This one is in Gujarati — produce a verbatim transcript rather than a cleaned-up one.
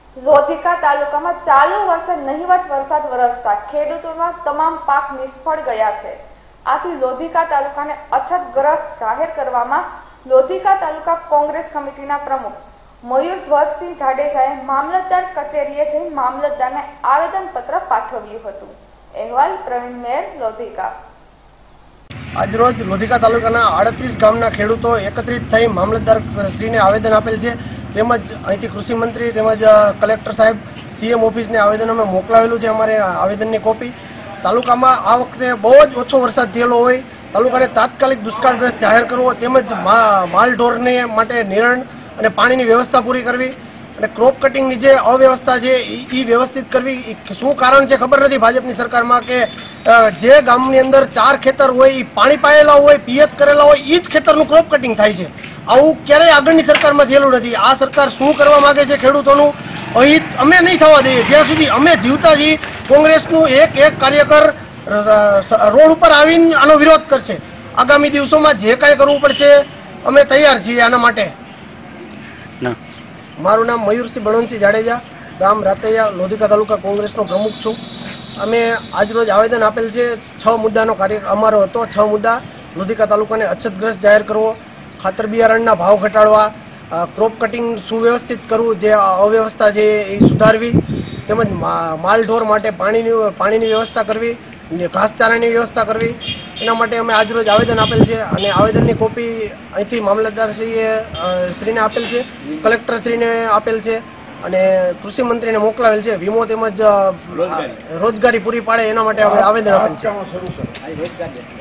લોધિકા તાલુકામાં ચાલુ વર્ષે નહિવત વરસાદ વરસતા ખેડૂતોના તમામ પાક નિષ્ફળ ગયા છે। આથી લોધિકા તાલુકાને અછતગ્રસ્ત જાહેર કરવામાં લોધિકા તાલુકા કોંગ્રેસ કમિટીના પ્રમુખ મયુર ધ્વજસિંહ જાડેજાએ મામલતદાર કચેરીએ જઈ મામલતદારને આવેદનપત્ર પાઠવ્યું હતું। અહેવાલ પ્રવીણ મેર, લોધિકા। આજરોજ લોધિકા તાલુકાના આડત્રીસ ગામના ખેડૂતો એકત્રિત થઈ મામલતદાર શ્રીને આવેદન આપેલ છે। તેમજ અહીંથી કૃષિ મંત્રી તેમજ કલેક્ટર સાહેબ સીએમ ઓફિસને આવેદન અમે મોકલાવેલું છે। અમારે આવેદનની કોપી તાલુકામાં આ વખતે બહુ જ ઓછો વરસાદ થયેલો હોય, તાલુકાને તાત્કાલિક દુષ્કાળગ્રસ્ત જાહેર કરવો, તેમજ માલઢોરને માટે નિરણ અને પાણીની વ્યવસ્થા પૂરી કરવી અને ક્રોપ કટિંગની જે અવ્યવસ્થા છે એ વ્યવસ્થિત કરવી। શું કારણ છે ખબર નથી ભાજપની સરકારમાં કે જે ગામની અંદર ચાર ખેતર હોય એ પાણી પાયેલા હોય, પિયત કરેલા હોય, એ જ ખેતરનું ક્રોપ કટિંગ થાય છે। આવું ક્યારેય આગળની સરકારમાં થયેલું નથી। આ સરકાર શું કરવા માંગે છે ખેડૂતોનું અહીં અમે નહીં થવા દઈએ। જ્યાં સુધી અમે જીવતા છીએ કોંગ્રેસનું એક એક કાર્યકર રોડ ઉપર આવીને આનો વિરોધ કરશે। આગામી દિવસોમાં જે કાંઈ કરવું પડશે અમે તૈયાર છીએ આના માટે। મારું નામ મયુરસિંહ બળવંતસિંહ જાડેજા, ગામ રાતૈયા, લોધિકા તાલુકા કોંગ્રેસનો પ્રમુખ છું। અમે આજરોજ આવેદન આપેલ છે। છ મુદ્દાનો કાર્ય અમારો હતો। છ મુદ્દા: લોધિકા તાલુકાને અછતગ્રસ્ત જાહેર કરવો, ખાતર બિયારણના ભાવ ઘટાડવા, ક્રોપ કટિંગ સુવ્યવસ્થિત કરવું, જે અવ્યવસ્થા છે એ સુધારવી, તેમજ માલઢોર માટે પાણીની પાણીની વ્યવસ્થા કરવી, ઘાસચારાની વ્યવસ્થા કરવી। એના માટે અમે આજરોજ આવેદન આપેલ છે અને આવેદનની કોપી અહીંથી મામલતદારશ્રીએ શ્રીને આપેલ છે, કલેક્ટરશ્રીને આપેલ છે અને કૃષિ મંત્રીને મોકલાવેલ છે। વીમો તેમજ રોજગારી પૂરી પાડે એના માટે અમે આવેદન આપેલ છે।